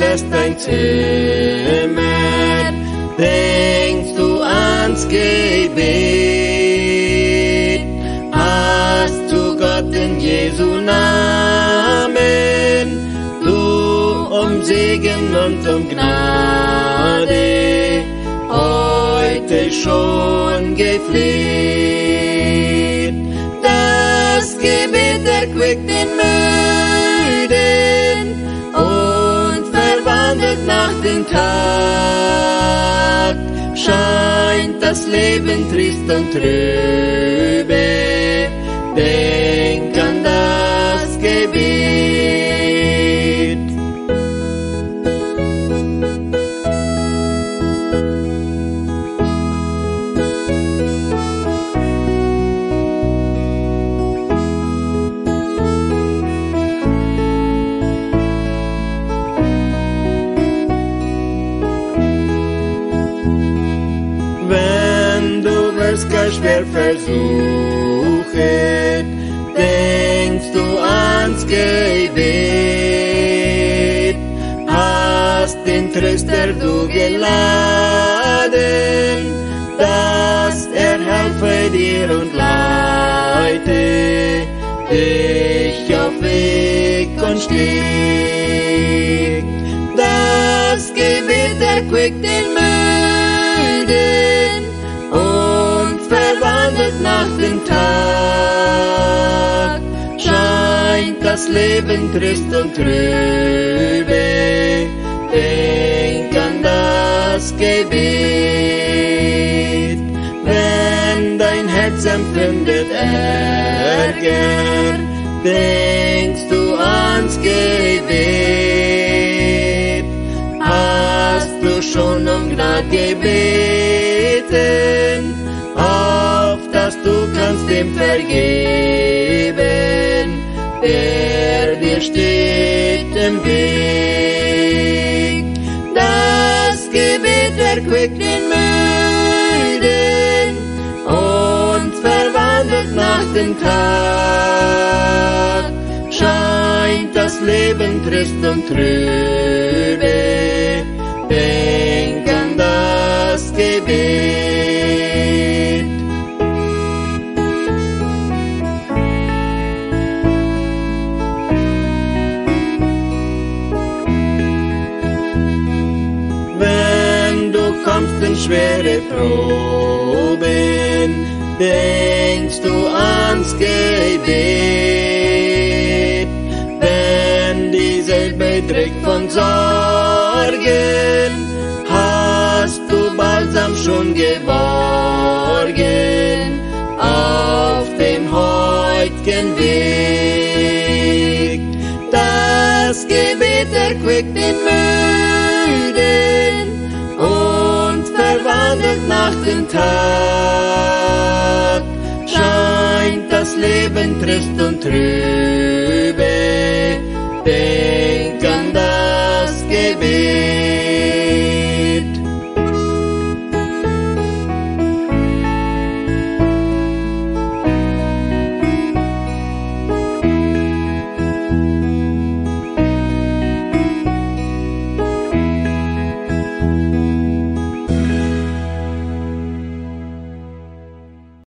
verlässt dein Zimmer, denkst du ans Gebet, hast du Gott in Jesu Namen, du um Segen und um Gnade, heute schon gefleht. Das Gebet erquickt den Müden und verwandelt nach dem Tag. Scheint das Leben trist und trübe, denk an das Gebet. Gar schwer versuchet, denkst du ans Gebet, hast den Tröster du geladen, dass helfe dir und leite dich auf Weg und Steg. Das Gebet erquickt den Müden und verwandelt nach dem Tag. Scheint das Leben trist und trübe, denk an das Gebet. Wenn dein Herz empfindet Ärger, denkst du ans Gebet. Hast du schon um Gnade gebeten, auf dass du kannst ihm vergeben, der dir steht im Weg. Das Gebet erquickt den Müden und verwandelt nach dem Tag. Scheint das Leben trist und trübe, denk an das Gebet. Wenn du kommst in schwere Proben, denkst du ans Gebet. Wenn die Seele bedrückt von Sorgen, hast du Balsam schon geborgen auf dem heutigen Weg. Das Gebet erquickt den Müden und verwandelt nach dem Tag. Scheint das Leben trist und trübe, denk an das Gebet.